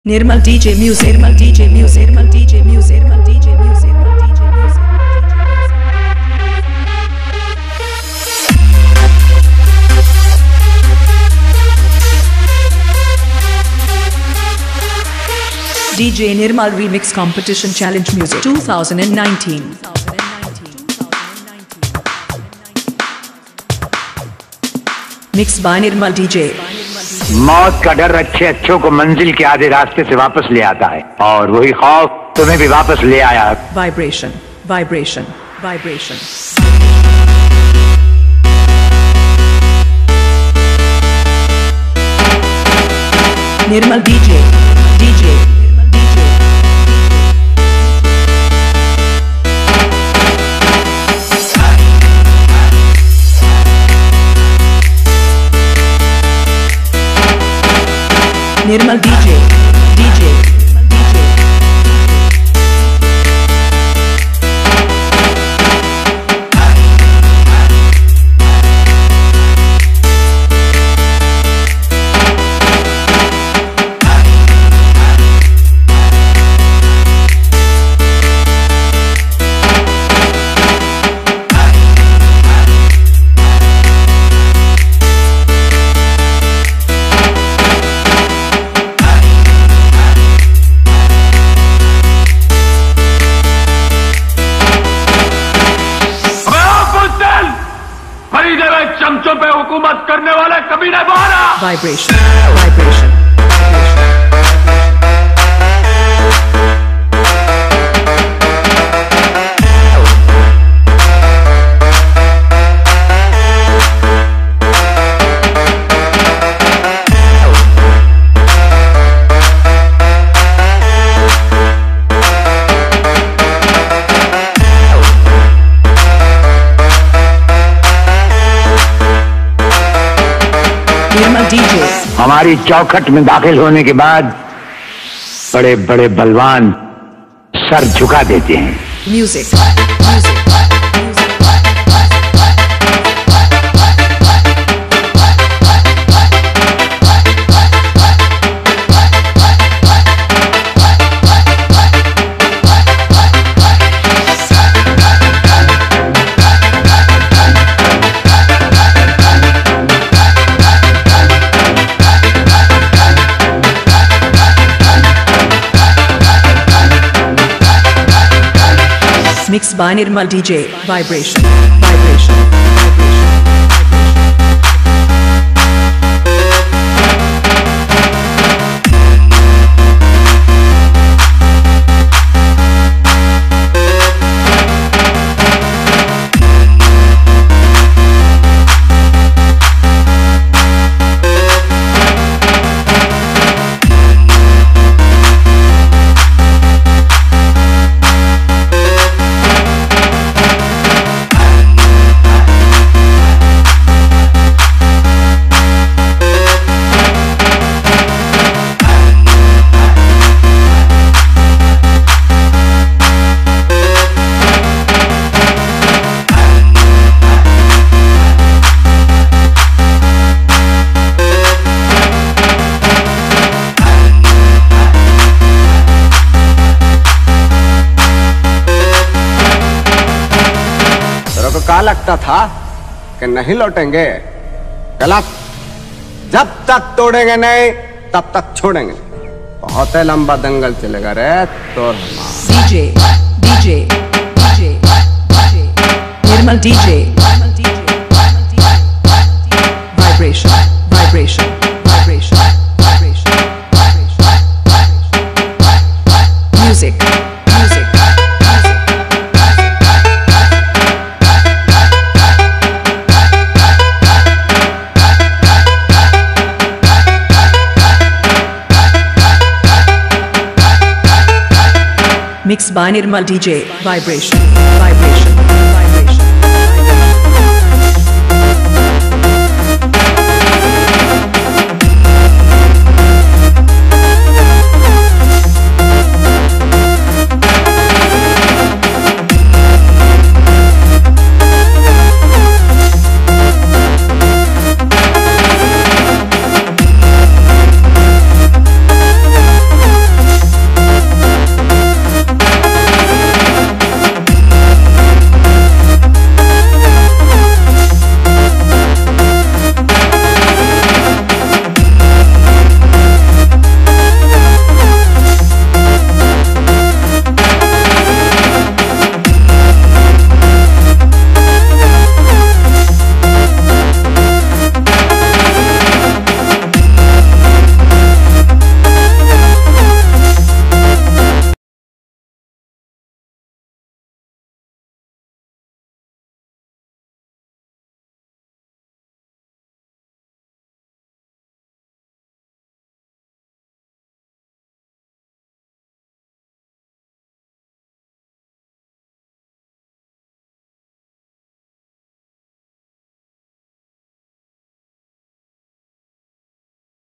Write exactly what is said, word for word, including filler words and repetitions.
Nirmal D J Music, Nirmal D J Music, Nirmal D J Music, Nirmal D J Music, Nirmal D J Music. D J Nirmal Remix Competition Challenge Music twenty nineteen. Mixed by Nirmal D J. मौत का डर अच्छे अच्छों को मंजिल के आधे रास्ते से वापस ले आता है और वही खौफ तुम्हें भी वापस ले आया। Vibration, vibration, vibration. Nirmal D J, D J. Nirmal D J, D J, D J. चमचों पे हुकूमत करने वाला कभी नहीं मारा। Vibration, vibration. Nirmal D J. हमारी चौखट में दाखिल होने के बाद बड़े बड़े बलवान सर झुका देते हैं। Music, music. Mixed by Nirmal D J. Vibration, vibration, vibration. क्या लगता था कि नहीं लौटेंगे? गलत। जब तक तोड़ेंगे नहीं तब तक छोड़ेंगे। बहुत ही लंबा दंगल चलेगा रे तो। D J, D J, D J, D J. Nirmal D J. Vibration, vibration, vibration, vibration, vibration. Music, music. Mixed by Nirmal D J. Vibration, vibration.